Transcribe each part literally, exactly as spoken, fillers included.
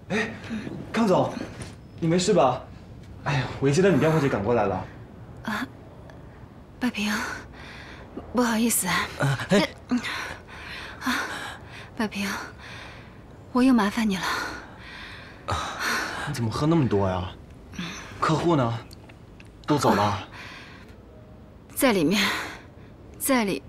哎，康总，你没事吧？哎呀，我一接到你电话就赶过来了。 啊，白平，不好意思。 啊，哎， 啊，白平，我又麻烦你了。 你怎么喝那么多呀？客户呢？都走了？ 在里面，在里。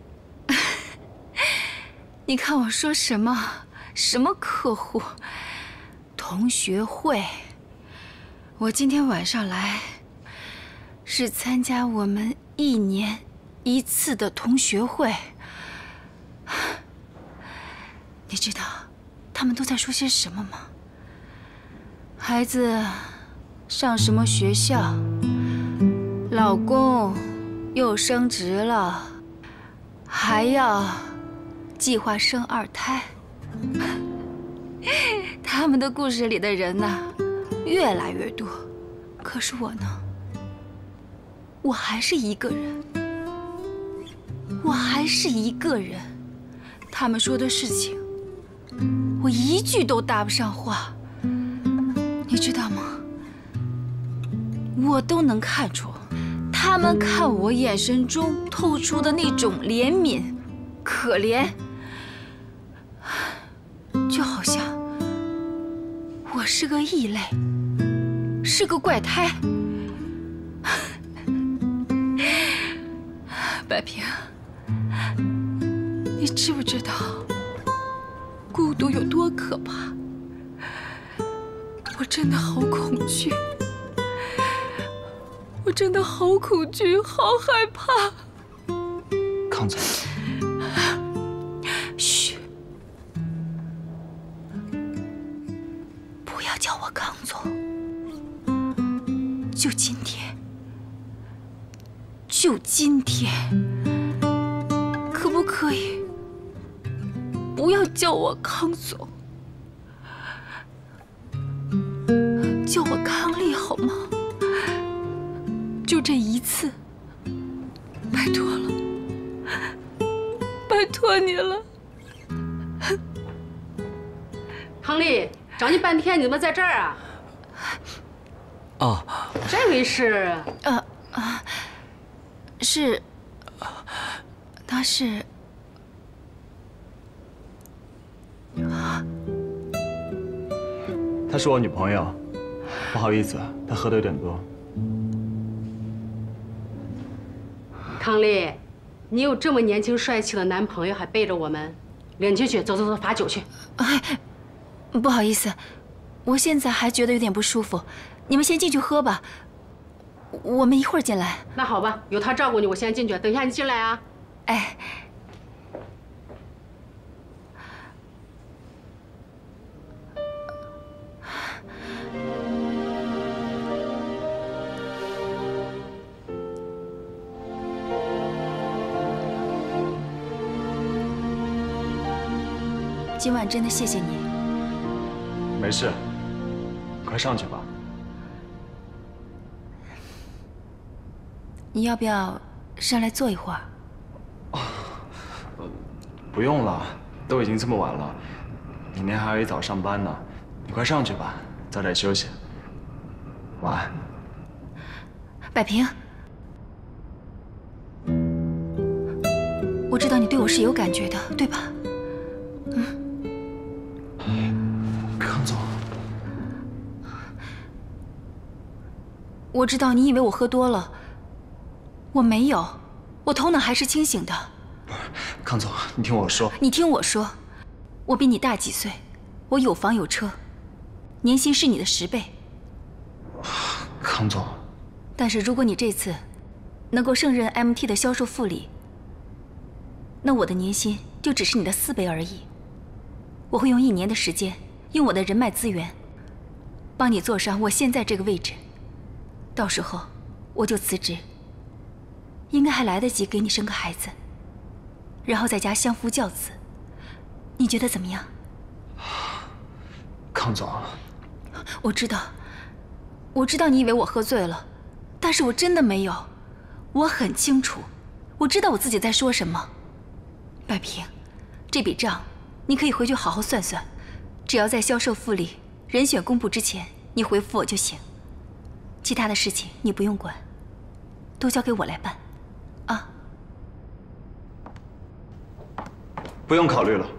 你看我说什么？什么客户？同学会。我今天晚上来，是参加我们一年一次的同学会。你知道他们都在说些什么吗？孩子上什么学校？老公又升职了，还要计划生二胎。他们的故事里的人呐，越来越多，可是我呢，我还是一个人，我还是一个人。他们说的事情，我一句都搭不上话，你知道吗？我都能看出，他们看我眼神中透出的那种怜悯、可怜，就好像我是个异类，是个怪胎。白平，你知不知道孤独有多可怕？我真的好恐惧，我真的好恐惧，好害怕。 康总， 嘘，不要叫我康总。就今天，就今天，可不可以不要叫我康总，叫我康丽好吗？就这一次，拜托了，拜托你了。 康丽，找你半天，你怎么在这儿啊？ 哦， 这位是？ 呃啊，是，她是， 她是我女朋友，不好意思，她喝的有点多。 康丽，你有这么年轻帅气的男朋友，还背着我们，领进去，走走走，罚酒去。 哎，不好意思，我现在还觉得有点不舒服，你们先进去喝吧，我们一会儿进来。 那好吧，有他照顾你，我先进去，等一下你进来啊。 哎。今晚真的谢谢你。 没事，快上去吧。 你要不要上来坐一会儿？ 哦，不用了，都已经这么晚了，明天还要一早上班呢。你快上去吧，早点休息。晚安。 百平，我知道你对我是有感觉的，对吧？嗯。 康总， 我知道你以为我喝多了，我没有，我头脑还是清醒的。 不是，康总，你听我说。 你听我说，我比你大几岁，我有房有车，年薪是你的十倍。 康总， 但是如果你这次能够胜任 M T 的销售副理，那我的年薪就只是你的四倍而已。我会用一年的时间，用我的人脉资源，帮你坐上我现在这个位置。到时候我就辞职，应该还来得及给你生个孩子，然后在家相夫教子。你觉得怎么样？ 康总， 我知道，我知道你以为我喝醉了，但是我真的没有。我很清楚，我知道我自己在说什么。百平，这笔账你可以回去好好算算，只要在销售副理人选公布之前，你回复我就行。其他的事情你不用管，都交给我来办，啊。 不用考虑了，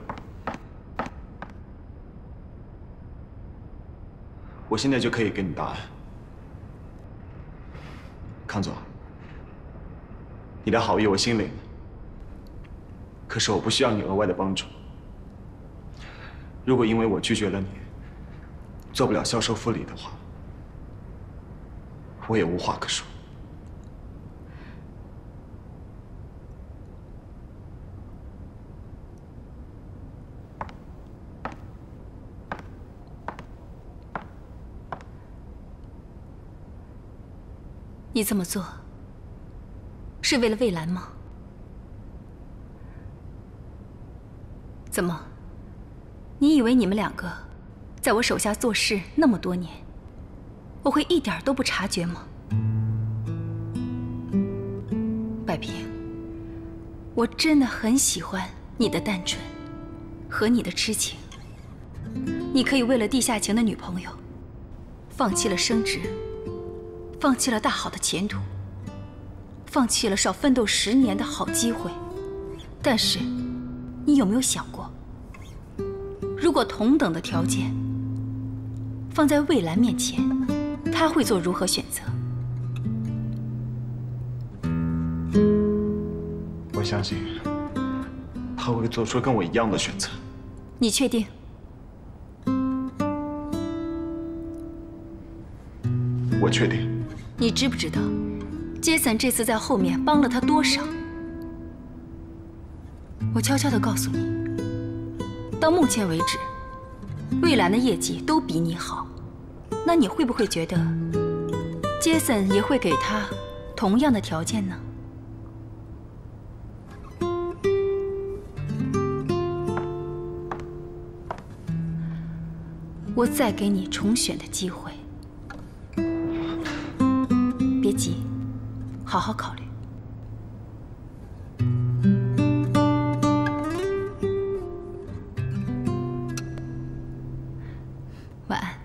我现在就可以给你答案。康总，你的好意我心领了，可是我不需要你额外的帮助。如果因为我拒绝了你，做不了销售副理的话，我也无话可说。 你这么做是为了蔚蓝吗？怎么？你以为你们两个在我手下做事那么多年，我会一点都不察觉吗？百平，我真的很喜欢你的单纯和你的痴情。你可以为了地下情的女朋友，放弃了升职，放弃了大好的前途，放弃了少奋斗十年的好机会。但是，你有没有想过，如果同等的条件放在蔚蓝面前，他会做如何选择？ 我相信他会做出跟我一样的选择。 你确定？ 我确定。 你知不知道，杰森这次在后面帮了他多少？我悄悄地告诉你，到目前为止，蔚蓝的业绩都比你好，那你会不会觉得，杰森也会给他同样的条件呢？我再给你重选的机会。别急，好好考虑。晚安。